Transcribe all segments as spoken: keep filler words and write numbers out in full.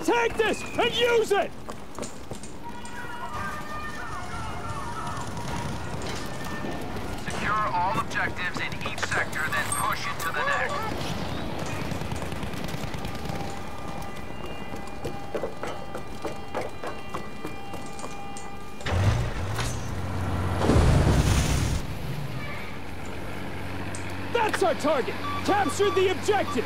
Take this and use it! Secure all objectives in each sector, then push into the next. That's our target! Capture the objective!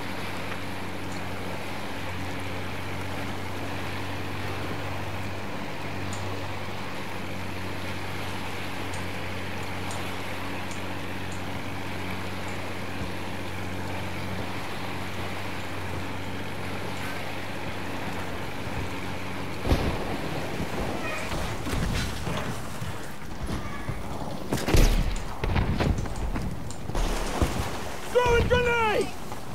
Throwing grenade!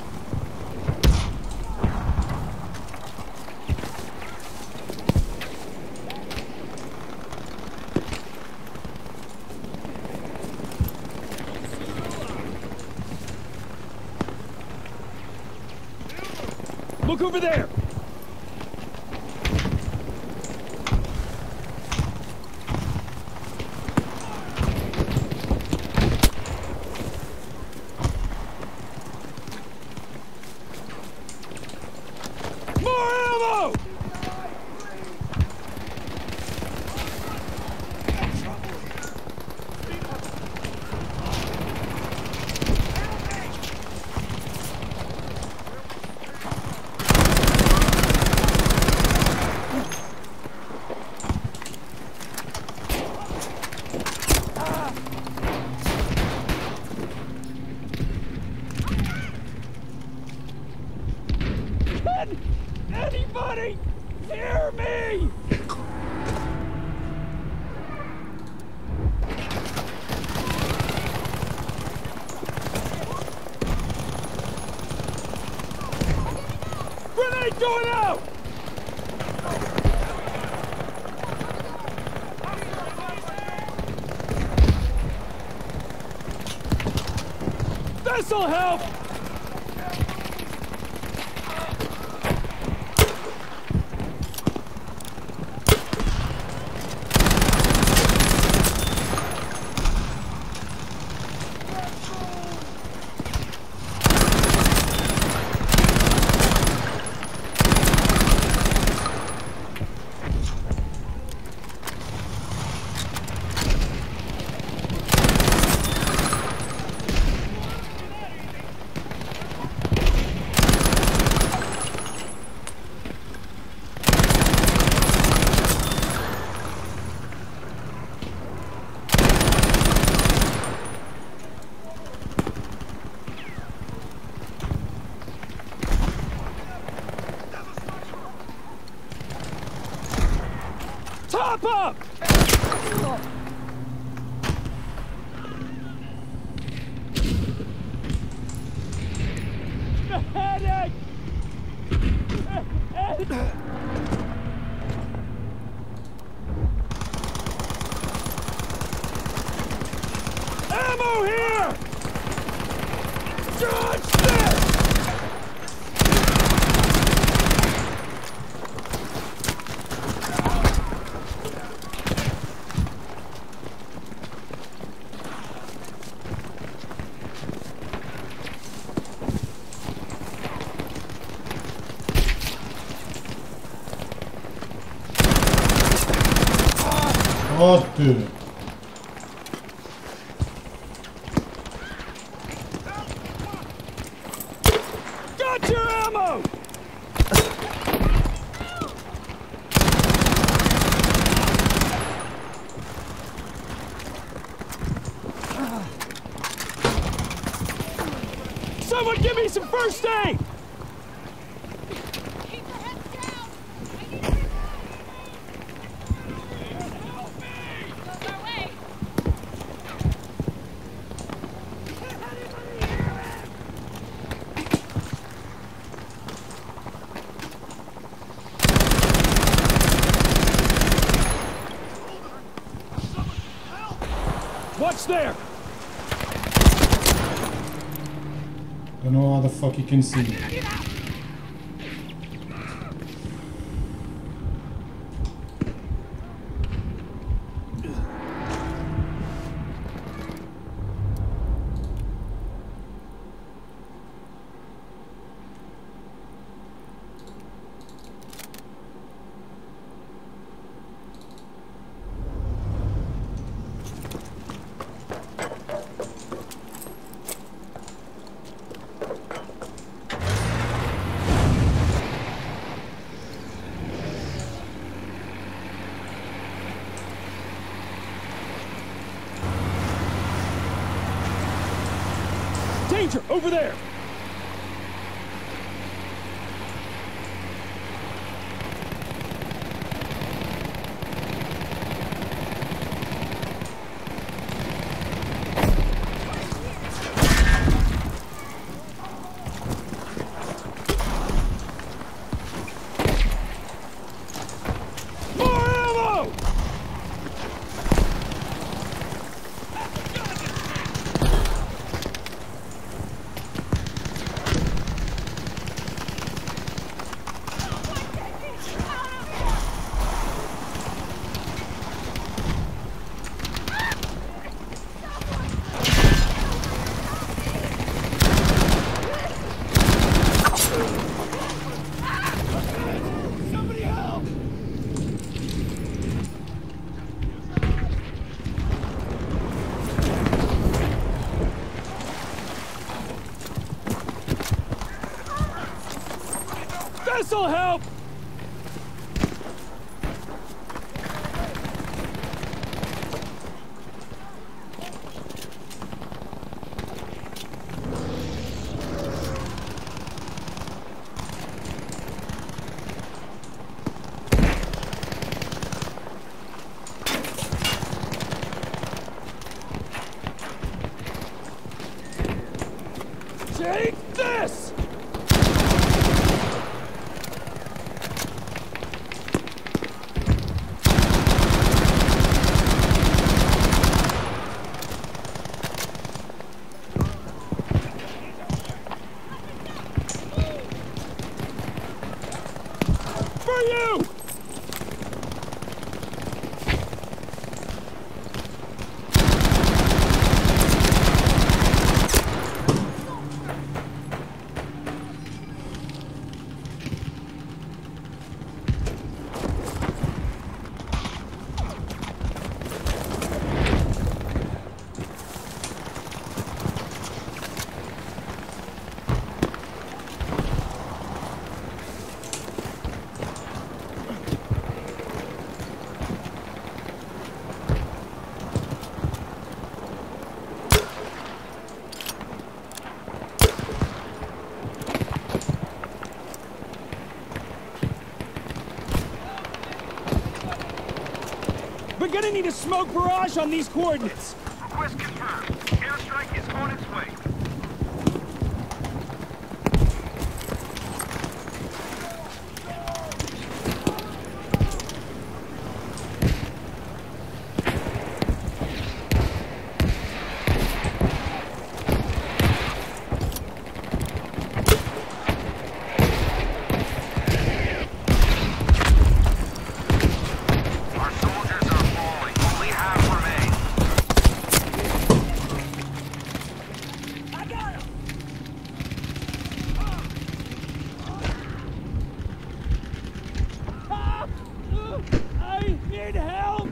Look over there! Anybody hear me? Grenade going out! This'll help! Top up! Headache! Ammo here! Dodge this! Oh, dude. Got your ammo! Someone give me some first aid! Watch there! Don't know how the fuck you can see. soldier, over there! This'll help! Take this! For you! We're gonna need a smoke barrage on these coordinates. Request confirmed. Airstrike is on its way. I need help!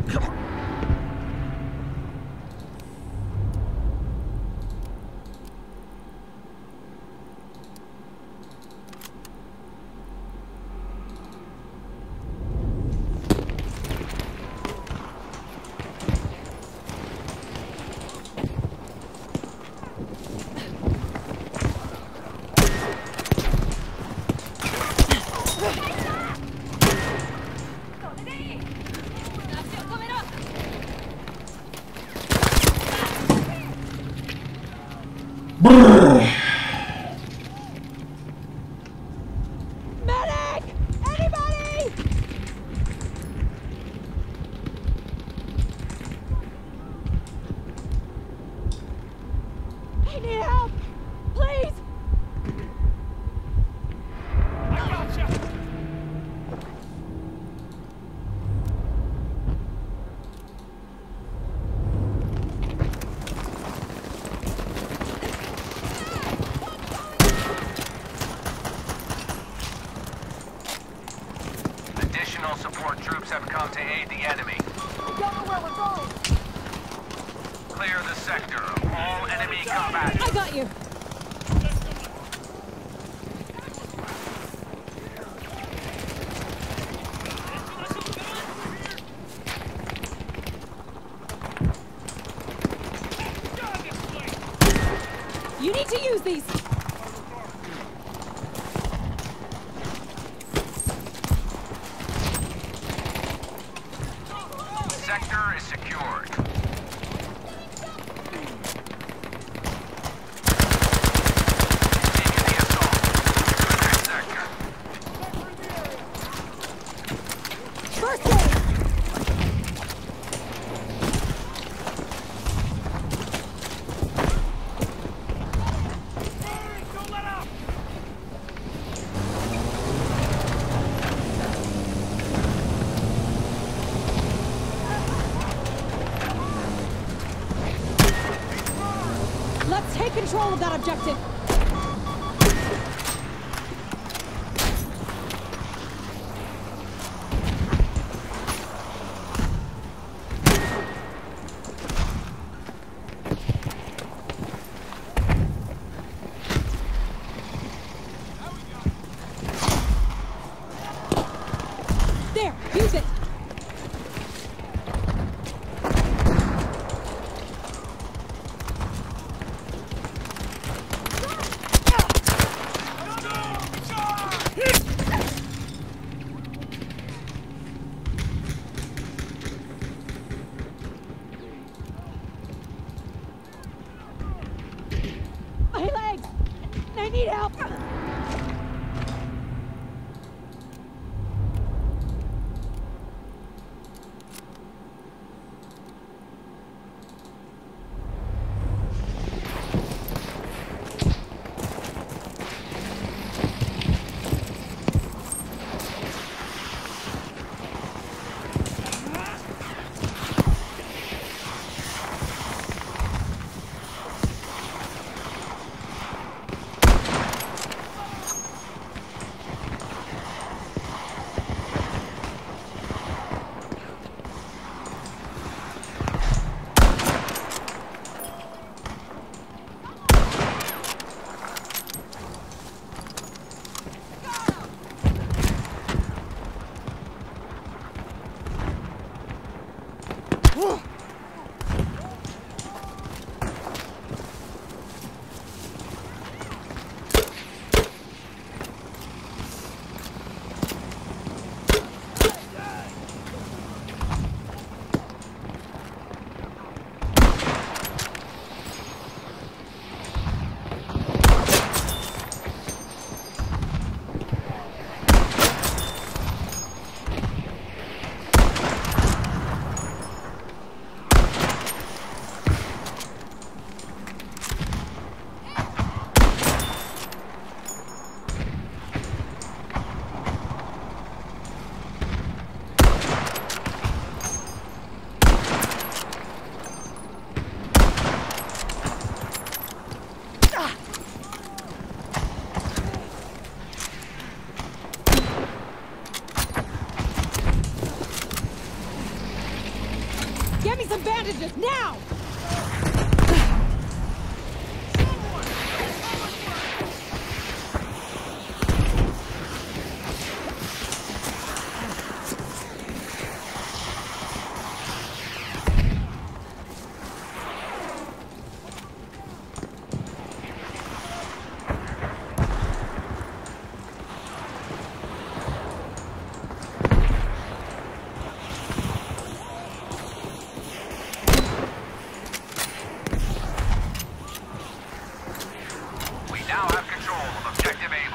Medic! Anybody? I need help! Please! I gotcha! Additional support troops have come to aid the enemy. We don't know where we're going! Clear the sector of all enemy combatants. I got you! You need to use these! Sector is secured. Continue the assault. To the next sector. First aid! Don't let up! Let's take control of that objective! There! Use it! My legs! I need help! Get me some bandages, now! Now have control of Objective Able.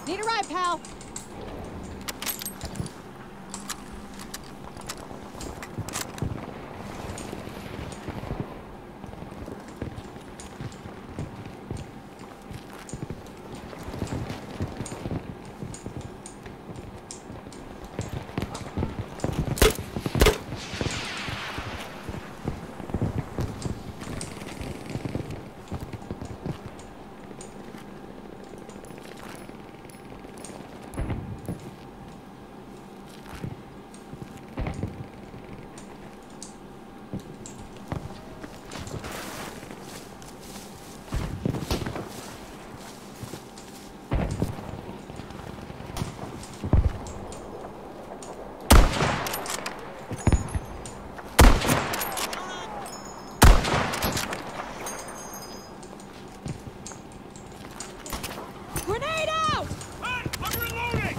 Need a ride, pal. Grenade out! Hey, I'm reloading!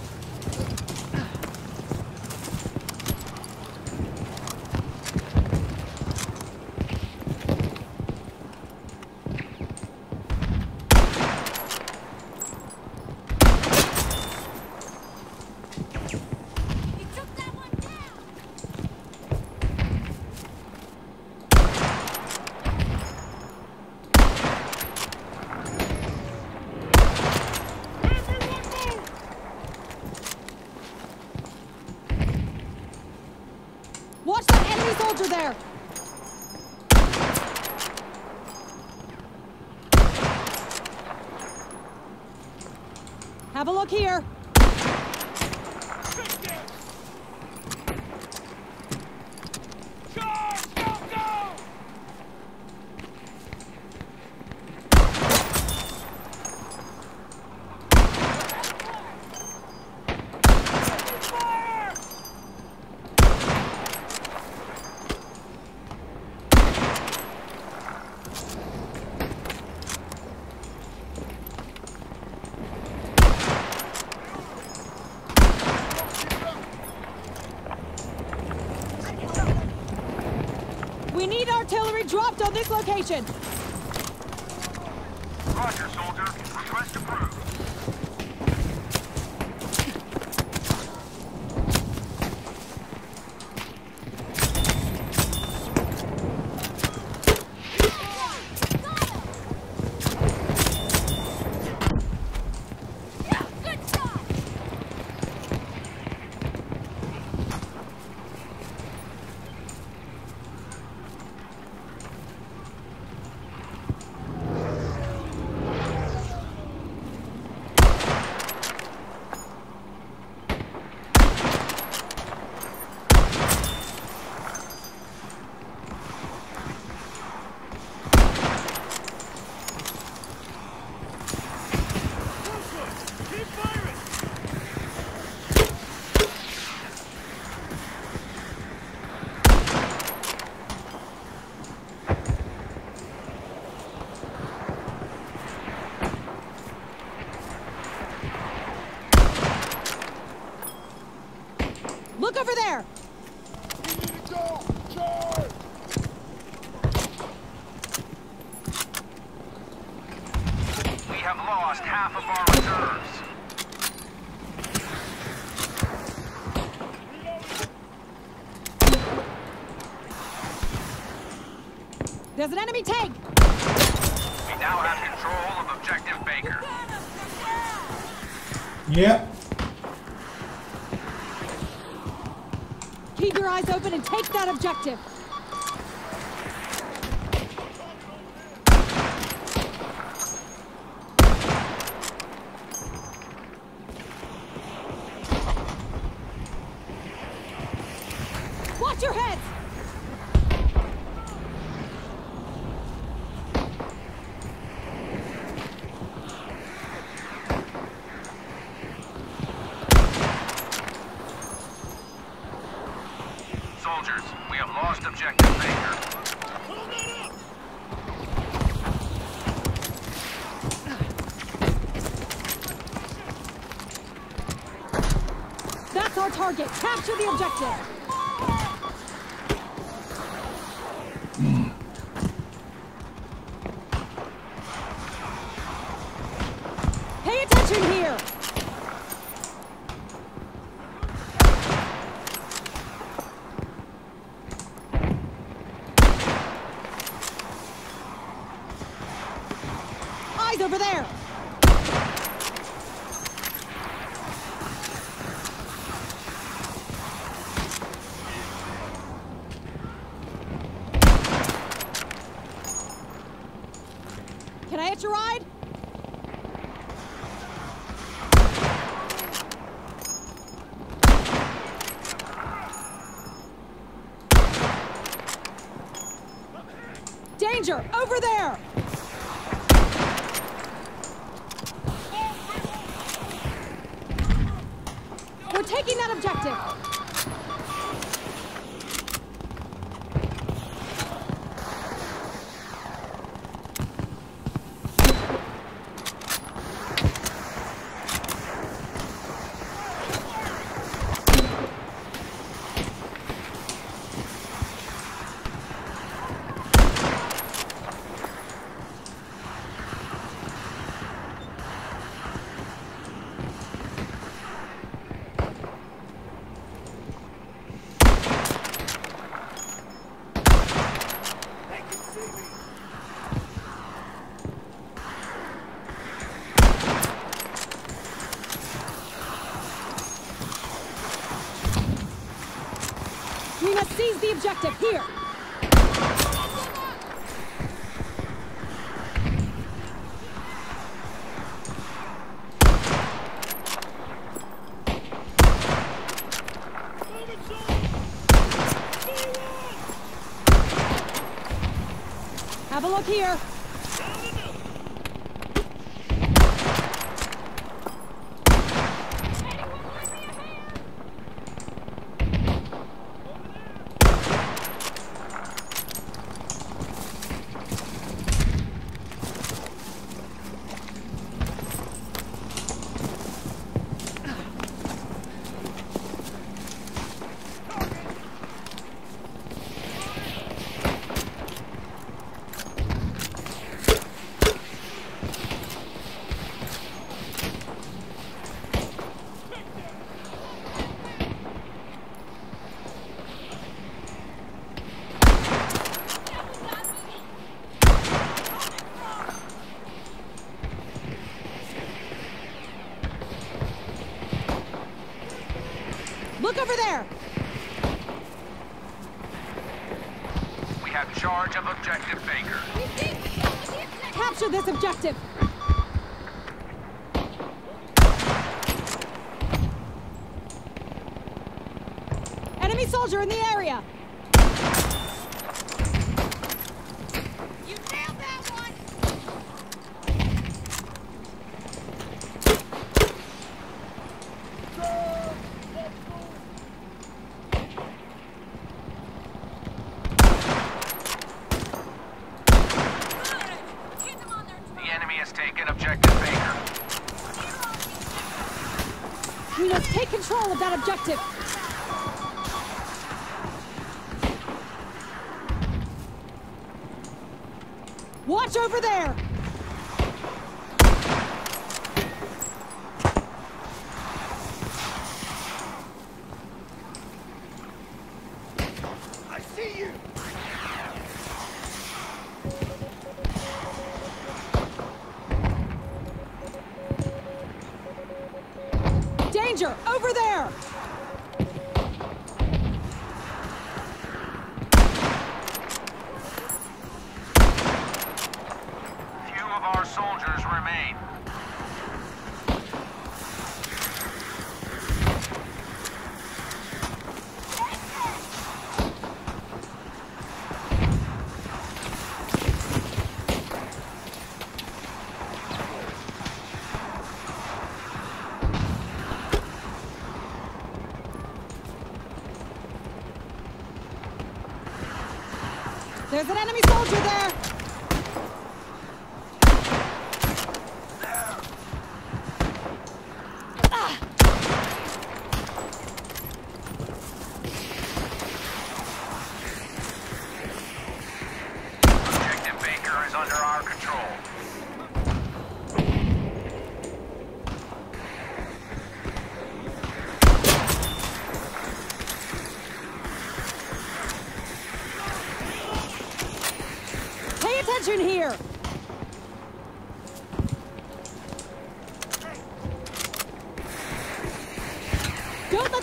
You took that one down! Watch that enemy soldier there! Have a look here. Charge! Go, go! Fire! We need artillery dropped on this location. Roger, soldier. Request approved. Keep firing! Look over there! We have lost half of our reserves. There's an enemy tank! We now have control of Objective Baker. Yep. Keep your eyes open and take that objective! Watch your heads! Soldiers, we have lost Objective Baker. Hold that up! That's our target! Capture the objective! Pay attention here! eyes over there! Can I hitch a ride? Danger! Over there! We're taking that objective! We must seize the objective here! Have a look here! Look over there! We have charge of objective Baker. Capture this objective! Enemy soldier in the area! You nailed that one! The enemy has taken objective Baker. We must take control of that objective! Watch over there! I see you! Danger! Over there! Few of our soldiers remain. There's an enemy soldier there! Ah! Objective Baker is under our control.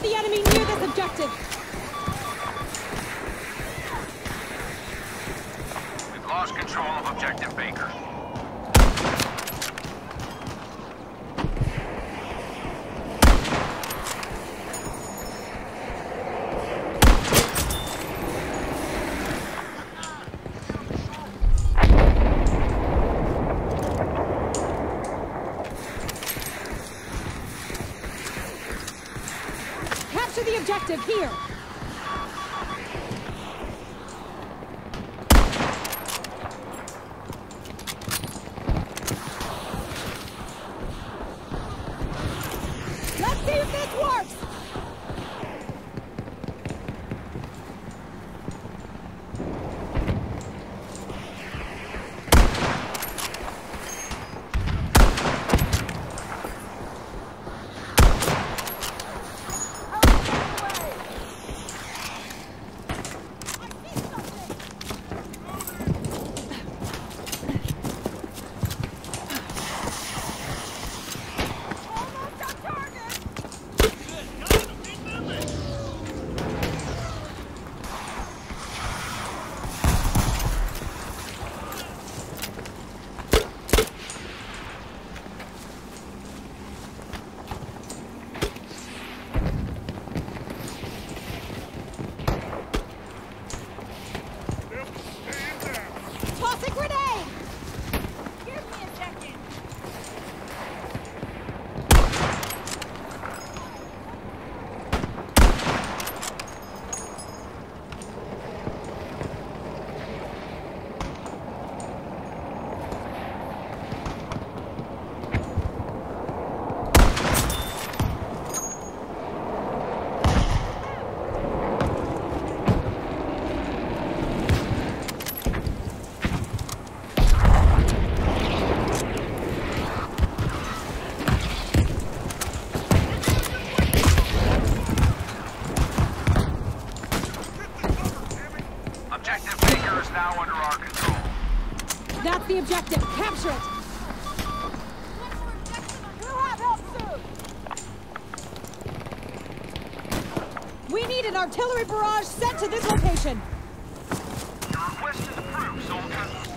the enemy near this objective. We've lost control of Objective Baker. Capture the objective here. Let's see if this works. Toss a grenade! Give me a second. Objective Baker is now under our control. That's the objective. Capture it. We'll have help soon. We need an artillery barrage sent to this location. Your request is approved, soldier.